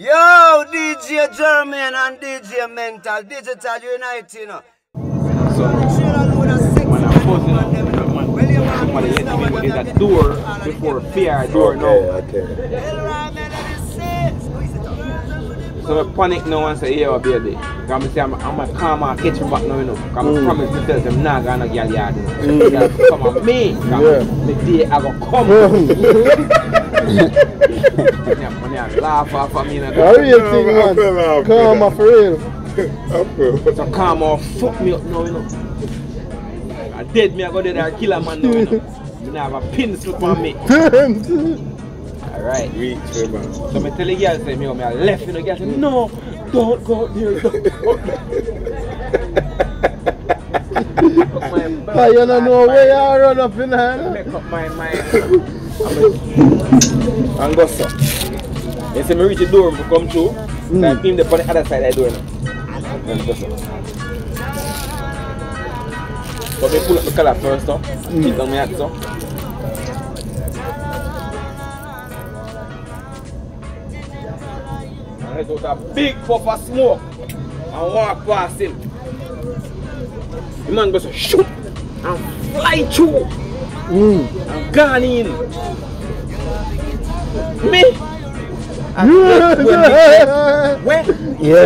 Yo, DJ German and DJ Mental, Digital Unite, you know. So, when I'm buzzing up, somebody let me go in that door before fear door now. Okay. So I panic now and say, yeah, baby. Because I say, I'm going to come and catch you back now, you know. Because I promise to tell them, nah, I'm not going to yard. Come on, me. Because the day I go come. When you laugh off of me. How are you thinking, man? Come on, for real. So come on, fuck me up now, you know. I dead me, I go there and kill a man now, you know. I have a pin slip on me. Alright. So I tell the girl, say, me, I left, you know, girl say, no, don't go there, don't go there. You don't know where you run up in there. Make up my mind. And go so. You see me reach the door to come through, so I pin the on the other side of the door now. And go so. But me pull up the collar first though, and keep down my hat so. And let out a big puff of smoke and walk past him. The man goes so shoot and fly through and gone in. Me? Where? Yeah.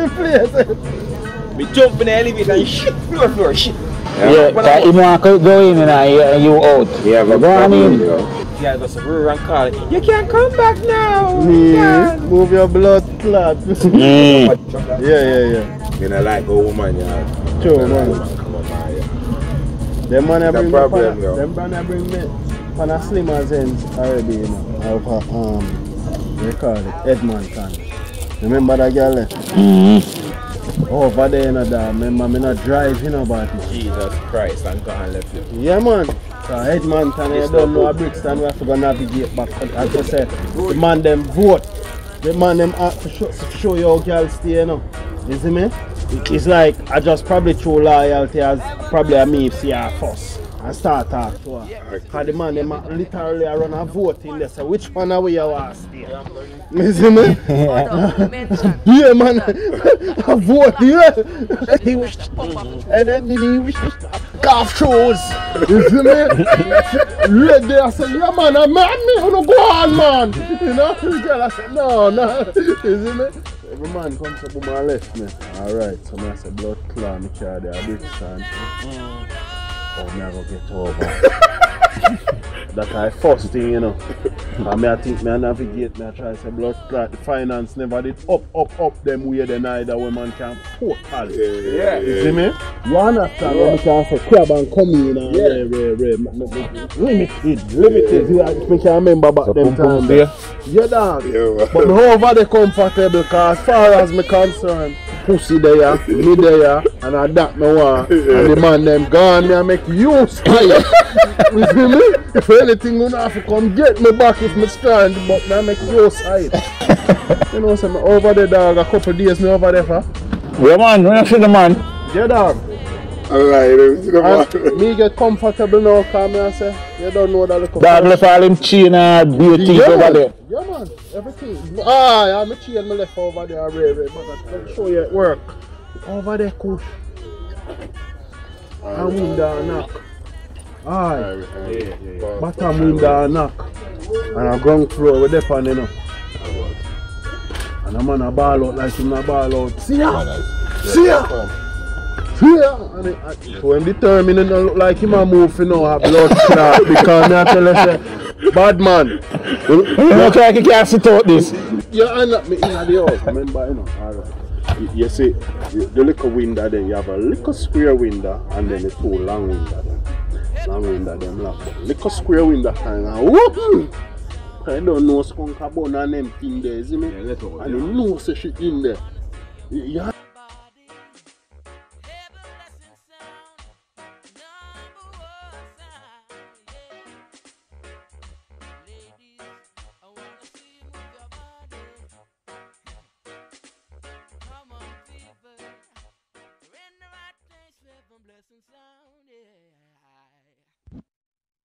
Me jump in the elevator and shit floor, shit. Yeah, so you want to go in and you out. Yeah, but go on in. Yeah, that's a real and call it. You can't come back now. Move your blood clot. Yeah. You know, like a woman, yeah. True, man. Come on, man, yeah. Them man The bring problem, me, them man bring me on a slimmer sense already, you know. Of they call it Edmonton. Remember that girl there? Over there, you know, that remember me not drive, you know, about it. Jesus Christ, and go and left you. Yeah, man. So Edmonton, you don't know a Brixton, we have to go navigate back. As I said, the man them vote. The man them ask to show you how girls stay, you know. You see me? It's like I just probably show loyalty as probably a me see her first and start talk to her. Because the man them literally run a vote in there. So which one are we you want to stay? You see me? Yeah, man. A vote, yeah. He was and then he was calf shows. You see me? Right there, I said, yeah, man, I'm man, me, you go on, man. You know? The girl, I said, no. You see me? Every man comes up with my left me. Alright, so I say blood clot, me carry the Brixton. Oh, me I go get over. That's my first thing, you know. And I think me I navigate, me I try to say blood clot. The finance never did up them way then either when man can total. Yeah. You see me? You understand when me can say crab and come in and limited. Me can remember back them time. Yeah, dog. But me over there comfortable because as far as me concerned, pussy there, me there, and I that me want. And the man them gone, me I make you style. You see me? If anything gonna have to come get me back if me strand, but me I make you side. You know, so me over there, dog, a couple days me over there for. Yeah, man, when you see the man. Yeah, dog. Alright, me get comfortable now, because me I say, you don't know that little. Dog left all him chain and beauty over there. Yeah, man, everything. Yeah, my chain me left over there, but I'll show you at work. Over there, cool. And window knock. Aye. Bottom window knock. And a ground floor with the pan, you know. And a man a ball out like him a ball out. See ya! See ya! See ya! And so him determined it don't look like him a move, you know, a blood clot. Because me I tell you, say, bad man. You look like you can't sit out this. You unlock me in the house, remember, you know. Alright. You see, the little window then, you have a little square window and then the two long window then. Long window them lock up. Little square window kind of whoop! I don't know skunk about and them thing there, see me? And you know say shit in there. Yeah.